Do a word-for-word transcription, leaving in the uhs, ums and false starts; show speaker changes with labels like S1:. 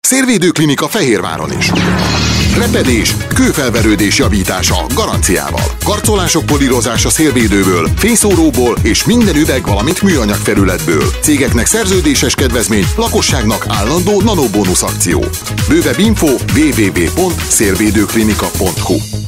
S1: Szélvédőklinika Fehérváron is. Repedés, kőfelverődés javítása garanciával. Karcolások polírozása szélvédőből, fényszóróból és minden üveg, valamint műanyag felületből. Cégeknek szerződéses kedvezmény, lakosságnak állandó nanobónusz akció. Bővebb info double-u double-u double-u pont szélvédőklinika pont hu.